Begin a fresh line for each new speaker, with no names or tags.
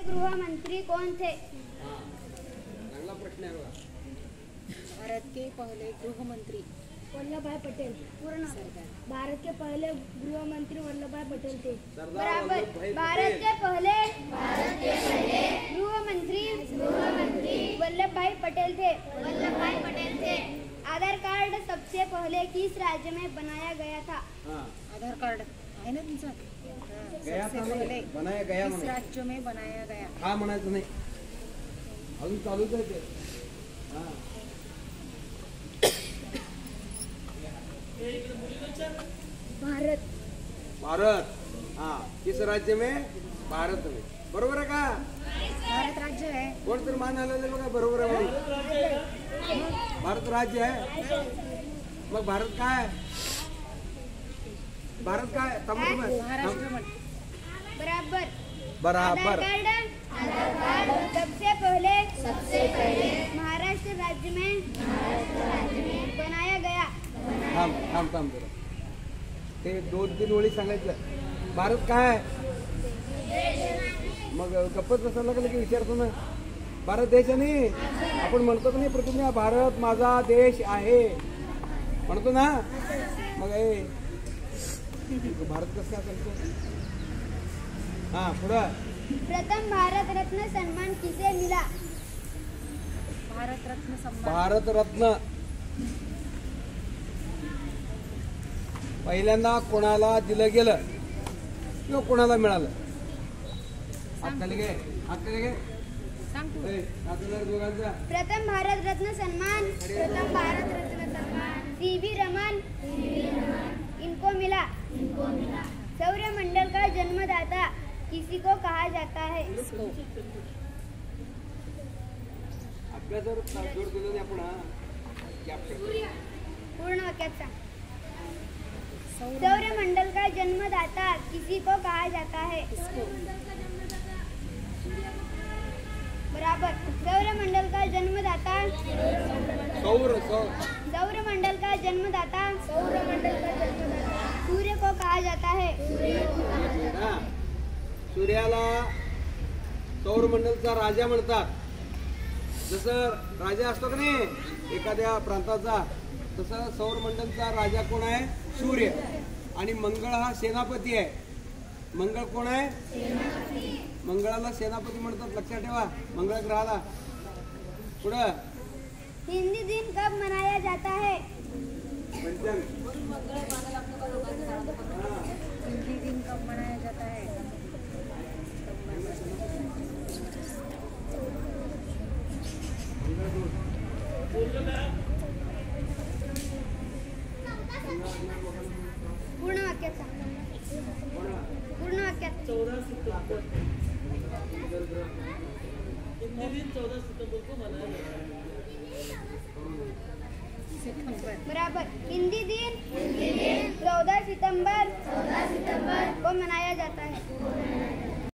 गृह मंत्री कौन थे?
चांगला प्रश्न आहे बघा.
भारत के पहले गृह मंत्री
वल्लभ भाई पटेल. पूर्ण भारत के पहले गृह मंत्री वल्लभ भाई पटेल थे.
सरदार
बराबर.
वल्लभभाई
भारत के पहले गृह मंत्री वल्लभ भाई पटेल थे. आधार कार्ड सबसे पहले किस राज्य में बनाया गया था?
हाँ,
आधार कार्ड आहे ना तुमचा?
गया
सबसे
था
पहले
नाही, बनाया गया
किस
म्हणे.
राज्य में बनाया गया?
हा म्हणायचं नाही, अजून चालूच आहे ते. हा.
भारत.
भारत. हा, किस राज्य में? भारत में. बरोबर आहे का?
भारत राज्य आहे.
कोण तर मान आलेलं बघा, बरोबर आहे म्हणून. भारत राज्य आहे. मग भारत काय? भारत काय?
महाराष्ट्र म्हण.
बराबर.
बराबर.
आधार कार्ड सबसे पहले महाराष्ट्र राज्य में बनाया गया.
थांब जरा. ते 2-3 ओळी सांगायचं. भारत काय? मग गप्पच बसायला लागलं की विचारतो ना. भारत देश आहे नाही, आपण म्हणतो की नाही प्रतिज्ञा, भारत माझा देश आहे म्हणतो ना. मग भारत कसं काय सांगतो? हा, पुढं.
प्रथम भारत रत्न सम्मान किसे मिला?
भारत रत्न सम्मान
भारत रत्न पहिल्यांदा कोणाला दिलं गेलं किंवा कोणाला मिळालं? हातखाली घे, हातखाली घे.
सांग तू.
हातखाली दोघांचा.
प्रथम भारत रत्न सम्मान सीवी रमन इनको मिला. सौरमंडल का जन्मदाता किसी को कहा जाता है?
अभ्यासावर जोर दिला नाही आपण.
पूर्ण वाक्यात सांग. सौरमंडल का जन्मदाता किसी को कहा जाता है? बराबर. सौरमंडल का जन्मदाता सौरमंडल का जन्मदाता सूर्य को कहा जाता है.
सूर्याला सौरमंडलचा राजा म्हणतात. जसं राजा असतो का नाही एखाद्या प्रांताचा, तसं सौरमंडलचा राजा कोण आहे? सूर्य. आणि मंगळ हा सेनापती आहे. मंगळ कोण आहे? मंगळाला सेनापती म्हणतात, लक्षात ठेवा. मंगळ ग्रहाला. पुढं.
हिंदी दिन कब मनाया जाता है?
हिंदी दिन कब मनाया जाता है?
पूर्ण वाक्यात सांग. पूर्ण वाक्यात.
14 सितंबर. हिंदी दिन 14 सितंबर को मनाया जाता है.
बराबर. हिंदी दिन 14 सितंबर को मनाया जाता है.